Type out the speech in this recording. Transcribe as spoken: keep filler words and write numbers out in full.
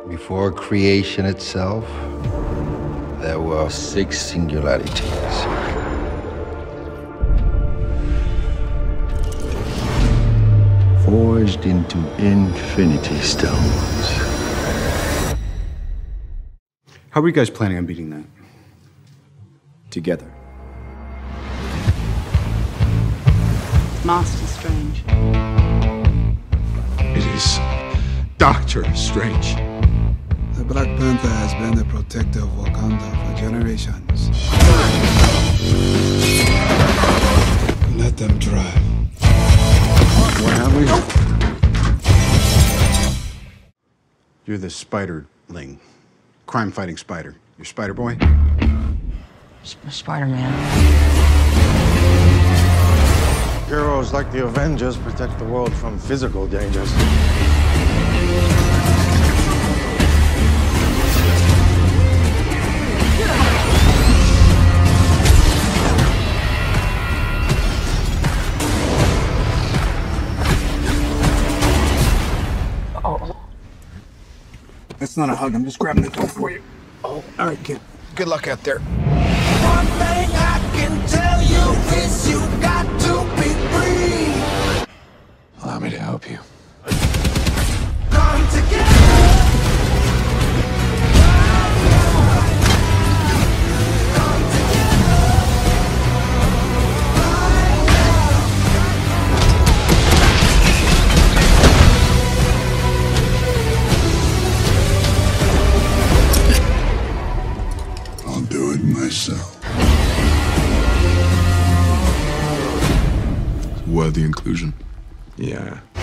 Before creation itself, there were six singularities. Forged into infinity stones. How are you guys planning on beating that? Together. Master Strange. It is Doctor Strange. The Black Panther has been the protector of Wakanda for generations. Let them try. What have we? You're the Spiderling. Crime-fighting spider. You're Spider-Boy? Sp- Spider-Man. Heroes like the Avengers protect the world from physical dangers. Oh. That's not a hug. I'm just grabbing the door for you. Oh, all right, kid. Good luck out there. One thing I can tell you is you got to be free. Allow me to help you. Come together. Come I'll do it myself. What, the inclusion? Yeah.